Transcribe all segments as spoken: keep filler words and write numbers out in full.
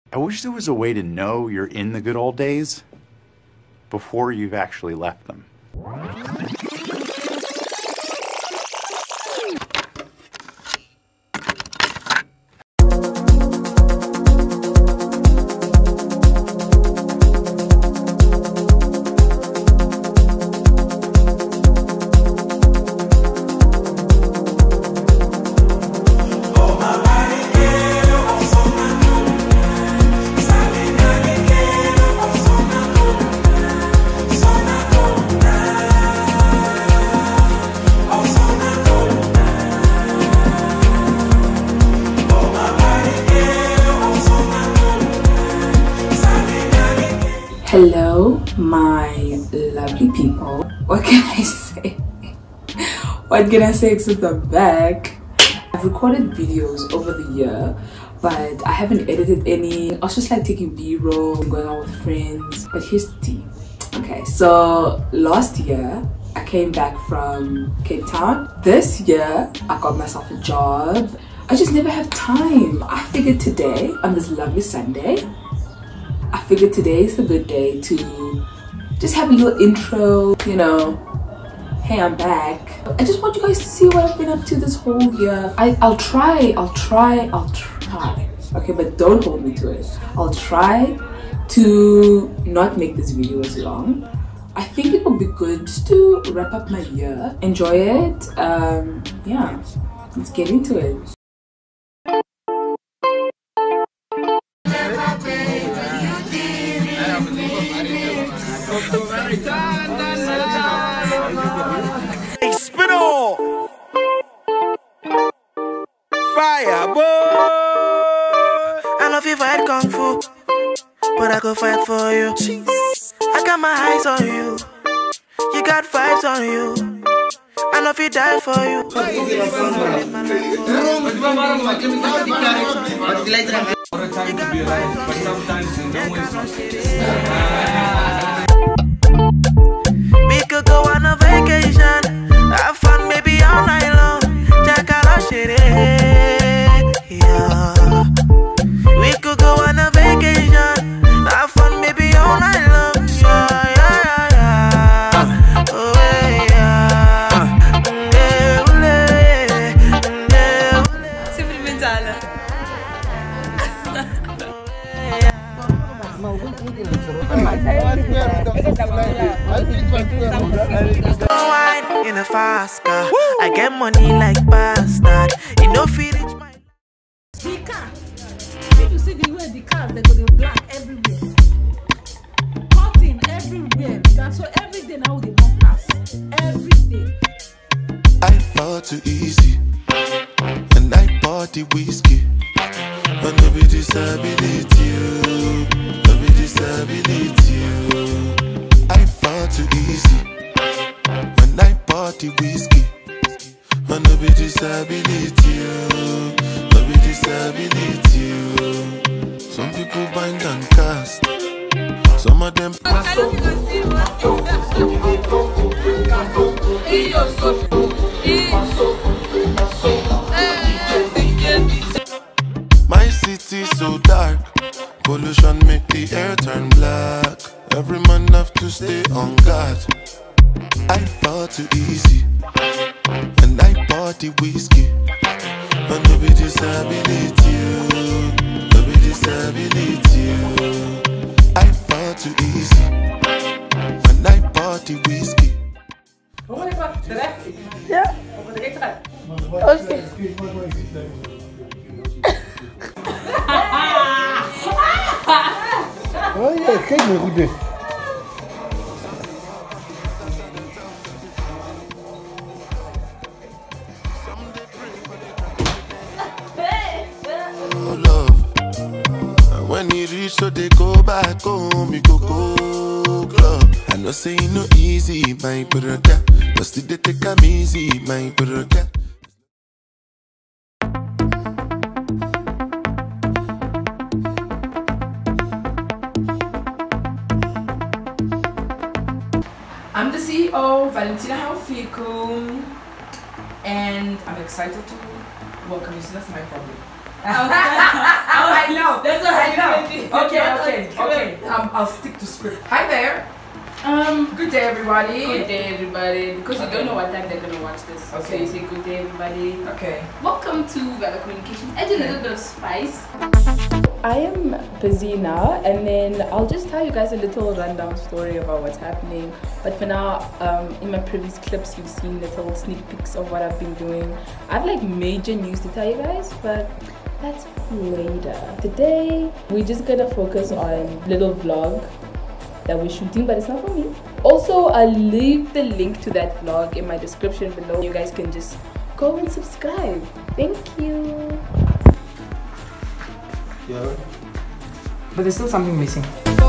I wish there was a way to know you're in the good old days before you've actually left them. Hello, my lovely people. What can I say? What can I say except I'm back? I've recorded videos over the year, but I haven't edited any. I was just like taking B-roll, going out with friends. But here's the tea. Okay, so last year I came back from Cape Town. This year I got myself a job. I just never have time. I figured today, on this lovely Sunday, I figured today is a good day to just have a little intro, you know, hey, I'm back. I just want you guys to see what I've been up to this whole year. I, I'll try, I'll try, I'll try. Okay, but don't hold me to it. I'll try to not make this video as long. I think it will be good just to wrap up my year. Enjoy it. Um, yeah, let's get into it. Hey, Spinall! Fire, boy! I know if you fight Kung Fu, but I go fight for you. I got my eyes on you. You got vibes on you. I know if you die for you. We could go on a vacation, have fun maybe all night long. Check out our shit, yeah. We could go on a vacation, have fun maybe all night long. Yeah, yeah, yeah, yeah. Oh, yeah. Wine in a fast car. I get money like bastard. You know, feed it my speaker. If you see the way the cars, they go to black everywhere. Cutting everywhere. So every day now they won't pass. Every day. I fought too easy, and I bought the whiskey. But no be disability, no be disability. I fought too easy, when I bought the whiskey. But no be disability, no be disability. Some people bind and cast, some of them. My city so dark, pollution make the air turn black. Every man have to stay on guard. I fought too easy, and I bought the whiskey. But no be disability, no be disability. I fought too easy, and I bought the whiskey. Ja. Okay. Oh ja, kijk maar goed dit. Oh love, and when you reach so they go back home, you go go club. I know say it no easy, my brother, but still they take them easy, my brother. I'm the C E O, Valentina Haufiku, and I'm excited to welcome you. So that's my problem. I was, I I know. That's what I know. Okay, okay, okay. Um, I'll stick to script. Hi there. Um, good day, everybody. Good day, everybody. Because you don't know what time they're gonna watch this. Okay. So you say good day, everybody. Okay. Welcome to Vela Communications. Add a little bit of spice. I am busy now, and then I'll just tell you guys a little rundown story about what's happening. But for now, um, in my previous clips, you've seen little sneak peeks of what I've been doing. I have like major news to tell you guys, but that's later. Today, we're just gonna focus on little vlog that we're shooting, but it's not for me. Also, I'll leave the link to that vlog in my description below. You guys can just go and subscribe. Thank you. Yeah. But there's still something missing.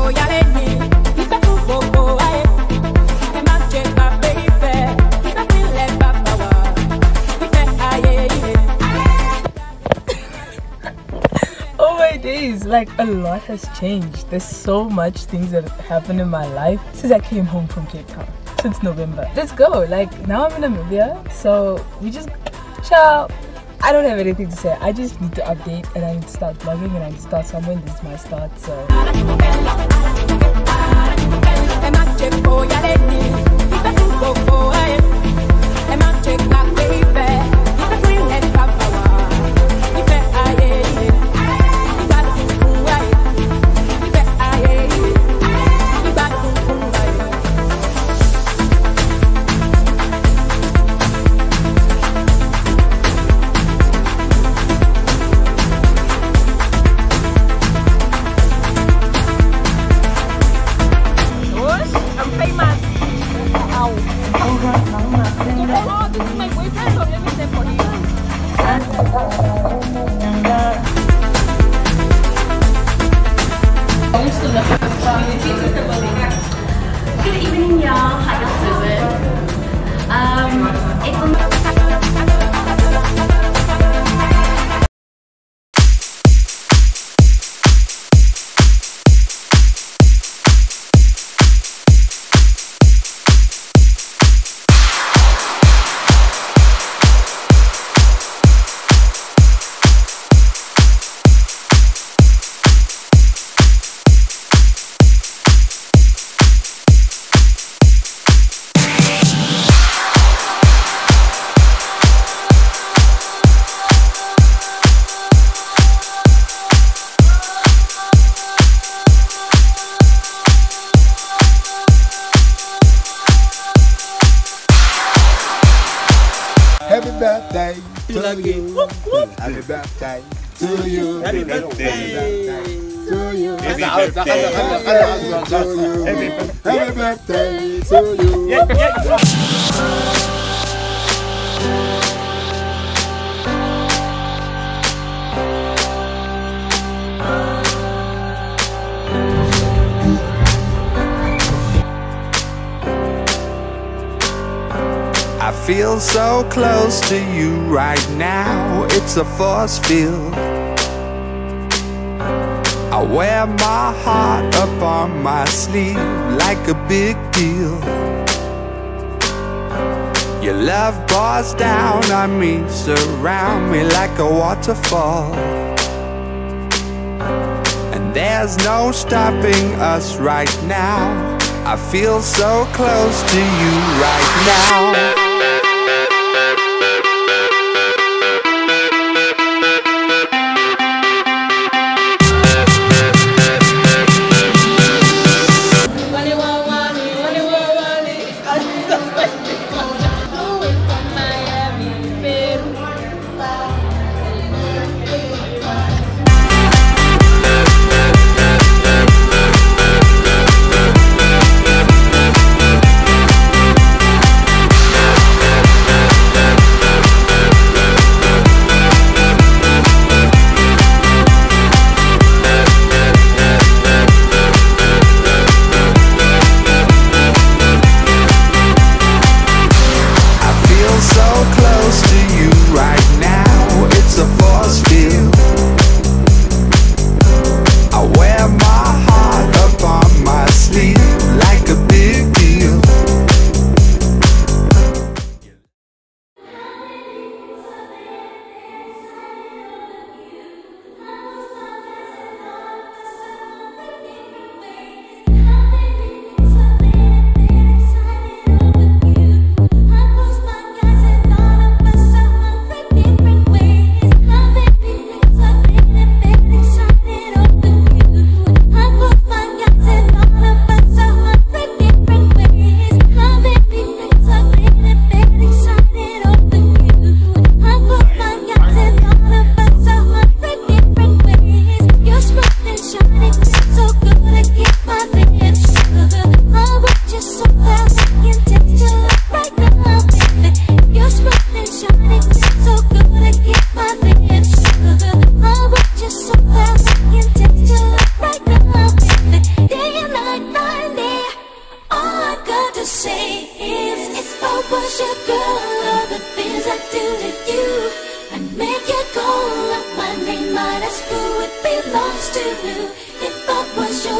Oh my days, like a lot has changed. There's so much things that happened in my life since I came home from Cape Town, since November. Let's go. Like now I'm in Namibia, so we just ciao. I don't have anything to say. I just need to update and I need to start vlogging and I need to start somewhere. This is my start, so. Good evening, y'all. How you doing? Um, it Happy birthday to you. Happy birthday to you. Happy birthday to you. Happy birthday to you. I feel so close to you right now, it's a force field. I wear my heart up on my sleeve like a big deal. Your love pours down on me, surround me like a waterfall. And there's no stopping us right now. I feel so close to you right now.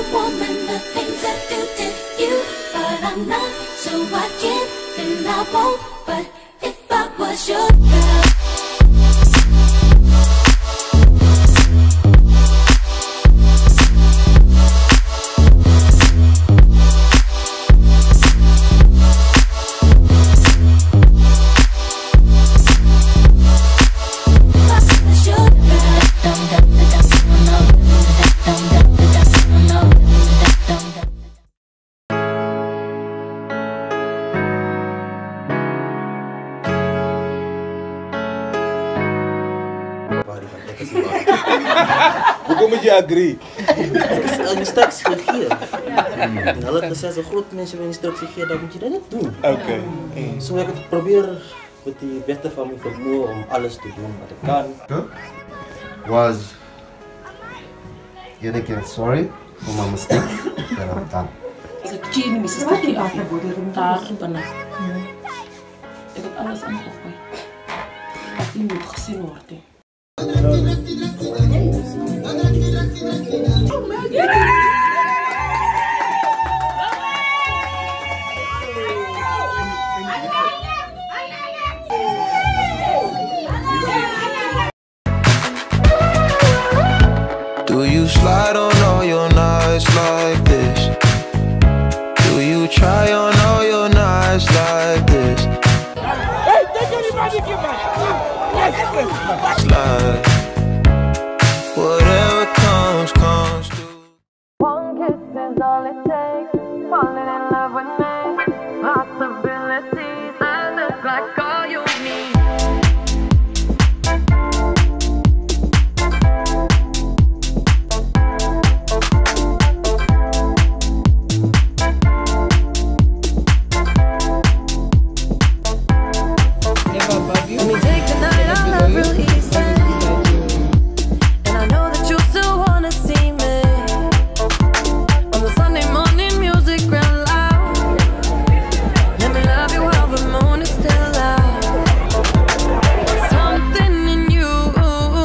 woman, the things I do to you, but I'm not, so I can't and I won't. But if I was your girl, Hoekom moet je agree? Het is straks gegeven. En alle gezegd, als een groot mensen met instructie geven, dan moet je dat niet doen. Oké. Okay. Zo heb ik het probeer met die beste van mijn vermoeden om alles te doen wat ik kan. Huh? Was yet again sorry for my mistake that I've done. Als ik je niet mis is, dat je af je daar vanaf. Ik heb alles aangegooid. Dat die moet gezien worden. Do you slide on all your nights like this? Do you try on all your nights like this? Hey, take anybody give us. Slide. Whatever comes, comes to. one kiss is all it takes. Falling in love with me. Possibilities. I look like all you need. Let me take the night out love real easy. And I know that you still wanna see me. On the Sunday morning music real loud. Let me love you while the moon is still out. Something in you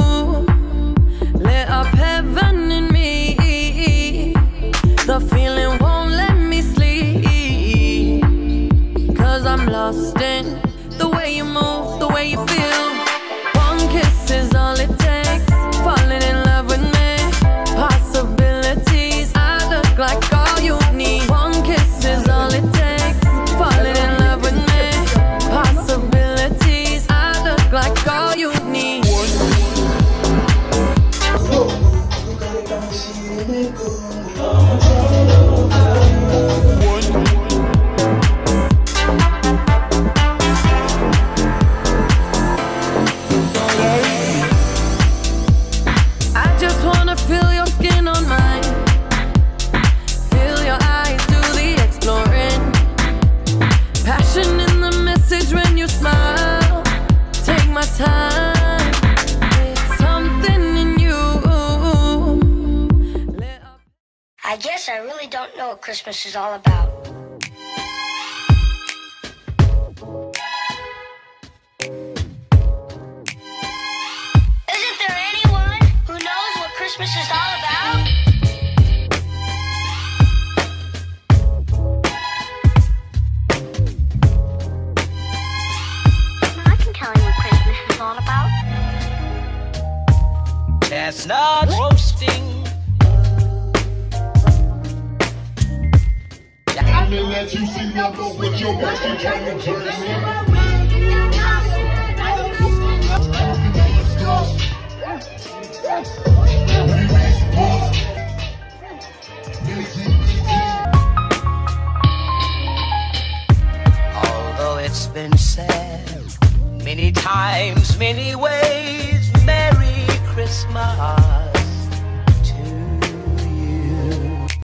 lit up heaven in me. The feeling won't let me sleep. Cause I'm lost in the way you move, the way you feel. One kiss is all it takes. Falling in love with me. Possibilities. I look like all you need. One kiss is all it takes. Falling in love with me. Possibilities. I look like all you need. I just wanna feel your skin on mine. Feel your eyes do the exploring. Passion in the message when you smile. Take my time. Something in you. I guess I really don't know what Christmas is all about. Isn't there anyone who knows what Christmas is all about? I can tell you what Christmas is all about. Chestnuts roasting. I will let you see numbers with your best and trying to turn me. Although it's been said many times, many ways, Merry Christmas.